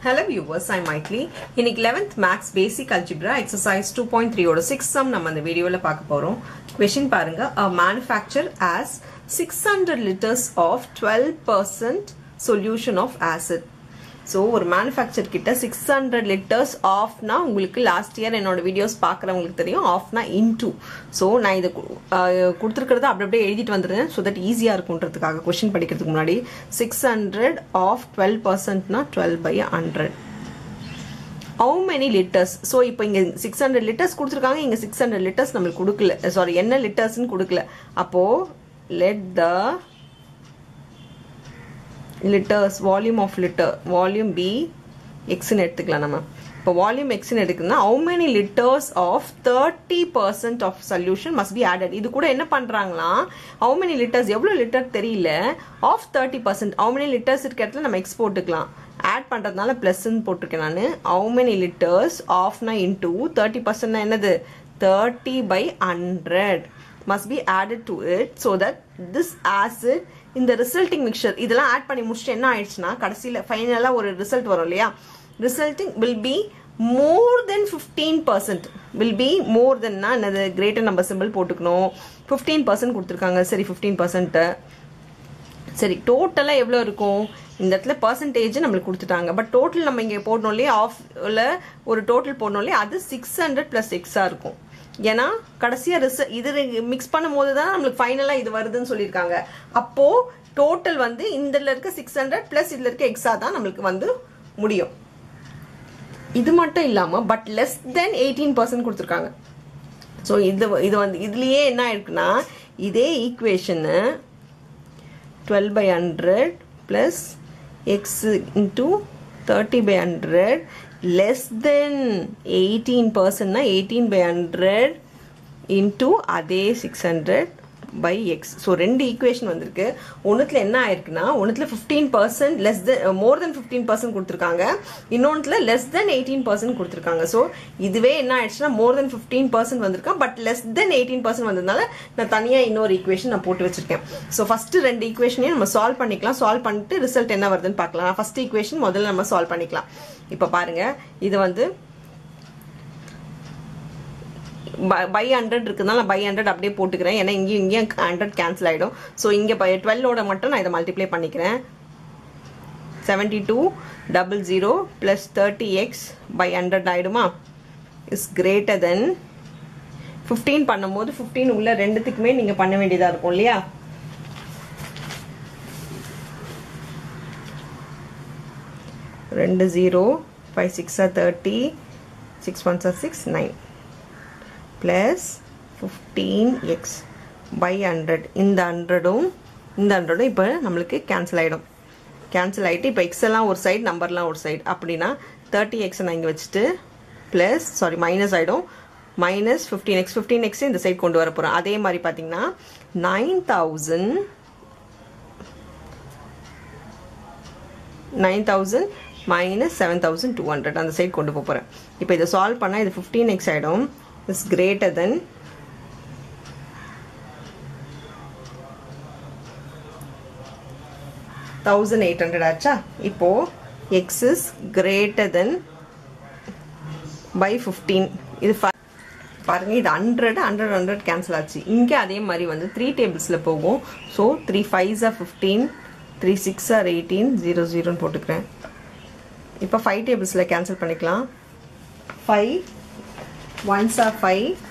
Hello viewers, I'm Maitli. In 11th Max Basic Algebra Exercise 2.3 oda 6 sum நம்ம இந்த வீடியோல பார்க்க போறோம். Question பாருங்க. A manufacturer has 600 liters of 12% solution of acid. So ஒரு manufacturer கிட்ட 600 liters of னா உங்களுக்கு last year என்னோட வீடியோஸ் பார்க்கறவங்களுக்கு தெரியும் of னா into. So நான் இத கொடுத்திருக்கிறத அப்படியே எழுதிட்டு வந்திருந்தேன் so that ஈஸியா இருக்கும்ன்றதுக்காக क्वेश्चन படிக்கிறதுக்கு முன்னாடி 600 of 12% னா 12 by 100. How many liters? So இப்போ இங்க 600 liters கொடுத்திருக்காங்க இங்க 600 liters நமக்கு கொடுக்கல. Sorry என்ன liters ன்னு கொடுக்கல. அப்போ let the liters volume of liter volume be x ன்னு எடுத்துக்கலாம் நம்ம. இப்போ volume x ன்னு எடுக்கணும்னா how many liters of 30% of solution must be added. இது கூட என்ன பண்றாங்களா how many liters எவ்வளவு லிட்டர் தெரியல of 30% how many liters இருக்க இடத்துல நம்ம x போட்டுக்கலாம். ஆட் பண்றதுனால பிளஸ் ன்னு போட்டுருக்கேன் நான். how many liters of னா into 30% னா என்னது 30 by 100 must be added to it so that this acid in the resulting mixture இதெல்லாம் ஆட் பண்ணி முடிச்சிட்டு என்ன ஆயிடுச்சுனா கடைசில ஃபைனலா ஒரு ரிசல்ட் வரும் இல்லையா resulting will be more than 15% will be more than னா என்னது greater number symbol போட்டுக்கணும் 15% கொடுத்திருக்காங்க சரி 15% சரி டோட்டலா எவ்வளவு இருக்கும் இந்த இடத்துல percentage நமக்கு கொடுத்துட்டாங்க பட் டோட்டல் நம்ம இங்க போடணும் இல்லையா ஆஃப்ல ஒரு டோட்டல் போடணும் இல்லையா அது 600 plus x ஆ இருக்கும் ஏனா கடைசியா இது mix பண்ணும்போது தான் நமக்கு ஃபைனலா இது வருதுன்னு சொல்லிருக்காங்க அப்போ டோட்டல் வந்து இந்தல இருக்க 600 plus இதுல இருக்க x தான் நமக்கு வந்து முடியும் இது மட்டும் இல்லாம பட் less than 18% கொடுத்திருக்காங்க சோ இது வந்து இதுலயே என்ன இருக்குனா இதே equation 12 by 100 plus x into 30 by 100 less than 18% na 18 by 100 into அதே 600 by x so ரெண்டு ஈக்குவேஷன் வந்திருக்கு ஒண்ணுத்துல என்ன ஆயிருக்குனா ஒண்ணுத்துல 15% less than more than 15% கொடுத்திருக்காங்க இன்னொன்னுல less than 18% கொடுத்திருக்காங்க so இதுவே என்ன ஆயிடுச்சுனா more than 15% வந்திருக்கு பட் less than 18% வந்ததனால நான் தனியா இன்னொரு ஈக்குவேஷன் நான் போட்டு வச்சிருக்கேன் so first ரெண்டு ஈக்குவேஷனையும் நம்ம சால்வ் பண்ணிக்கலாம் சால்வ் பண்ணிட்டு ரிசல்ட் என்ன வருதுன்னு பார்க்கலாம் first ஈக்குவேஷன் முதல்ல நம்ம சால்வ் பண்ணிக்கலாம் இப்ப பாருங்க இது வந்து by 100 இருக்குனால by 100 அப்படியே போட்டுக்கிறேன் ஏனா இங்க 100 கேன்சல் ஆயிடும் சோ இங்க 12 ஓட மட்டும் நான் இத மல்டிப்ளை பண்ணிக்கிறேன் 7200 plus 30x by 100 ஆயிடுமா is greater than 15 பண்ணும்போது 15 உள்ள ரெண்டுத்துக்குமே நீங்க பண்ண வேண்டியதா இருக்கும் இல்லையா ரெண்டு 0 5 6 30 6 1 6 9 plus 15x by 100 இந்த 100 இப்போ நமக்கு கேன்சல் ஆயிடும் கேன்சல் ஆயிட்டு இப்போ x எல்லாம் ஒரு சைடு நம்பர்லாம் ஒரு சைடு அப்படினா 30x நான் இங்க வச்சிட்டு plus சாரி மைனஸ் ஆயிடும் minus 15x இந்த சைடு கொண்டு வர போறோம் அதே மாதிரி பாத்தீங்கன்னா 9000 minus 7200 அந்த சைடு கொண்டு போறேன் இப்போ இத சால்வ் பண்ணா இது 15x ஆயிடும் is greater than 1800 ஆச்சா இப்போ x is greater than by 15 இது பாருங்க இது 100 கேன்சல் ஆச்சு இங்க அதே மாதிரி வந்து 3 டேபிள்ஸ்ல போகும் சோ 3 5s are 15 3 6 are 18 0 0 ன்னு போட்டுக்கிறேன் இப்போ 5 டேபிள்ஸ்ல கேன்சல் பண்ணிக்கலாம் 5 1s are 5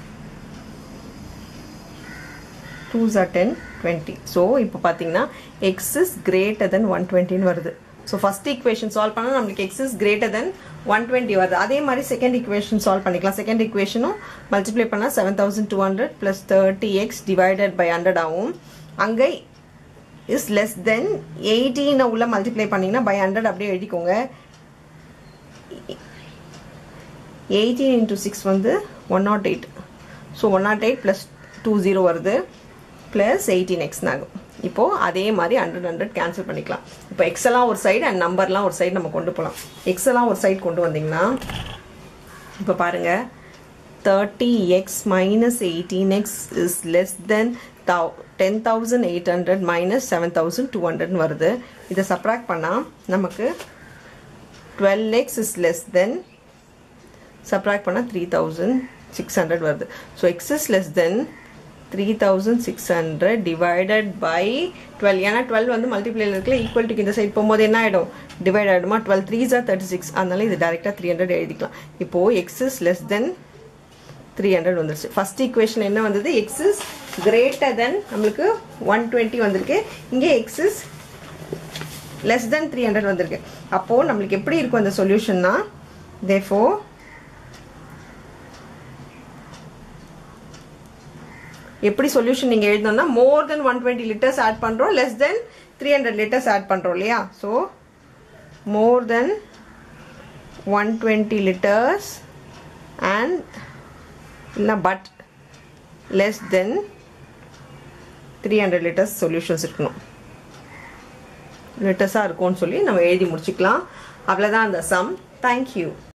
2s are 10 20 so இப்போ பாத்தீங்கன்னா x is greater than 120 ன்னு வருது so first equation solve பண்ணா நமக்கு x is greater than 120 வருது அதே மாதிரி second equation solve பண்ணிக்கலாம் second equationம் multiply பண்ணா 7200 plus 30x divided by 100 ஆகும் அங்க is less than 18 உள்ள multiply பண்ணீங்கன்னா by 100 அப்படியே எழுதிக்கோங்க 18 into 6 வந்து 108 so 108 plus 20 வருது plus 18x ஆகும் இப்போ அதே மாதிரி 100 கேன்சல் பண்ணிக்கலாம் இப்போ x எல்லாம் ஒரு சைடு and நம்பர்லாம் ஒரு சைடு நம்ம கொண்டு போலாம் x எல்லாம் ஒரு சைடு கொண்டு வந்தீங்கன்னா இப்போ பாருங்க 30x minus 18x is less than 10800 minus 7200 ன்னு வருது இத சப்ட்ராக்ட் பண்ணா நமக்கு 12x is less than, subtract பண்ணா 3600 வருது. So x is less than 3600 divided by 12. ஏன்னா 12 வந்து மல்டிப்ளைல இருக்குல, ஈக்குவல் டு இந்த சைடு போகும்போது என்ன ஆயிடும், டிவைட் ஆயிடுமா. 12 3s are 36. அதனால இது டைரக்டா 300 எழுதிக்கலாம். இப்போ x is less than 300 வந்துருச்சு. ஃபர்ஸ்ட் ஈக்குவேஷன் என்ன வந்தது, x is greater than நமக்கு 120 வந்திருக்கு. இங்கே x is less than 300 வந்திருக்கு. அப்போ நமக்கு எப்படி இருக்கும் அந்த சொல்யூஷன்னா, therefore எப்படி சொல்யூஷன் நீங்க எழுதணும்னா, more than 120 liters ஆட் பண்றோம், less than 300 liters ஆட் பண்றோம் இல்லையா. so more than 120 liters and இல்ல but less than 300 liters solutions இருக்கணும். லிட்டர்ஸா இருக்கும்னு சொல்லி நம்ம எழுதி முடிச்சுக்கலாம். அவ்வளவுதான் அந்த சம். Thank you.